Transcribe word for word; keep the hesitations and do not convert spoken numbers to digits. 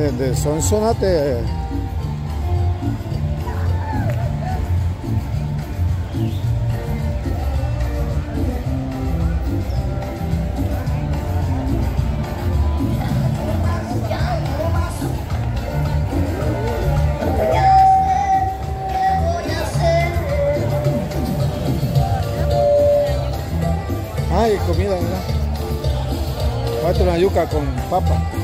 de, de Sonsonate. Ay, comida, ¿verdad? Falta una yuca con papa.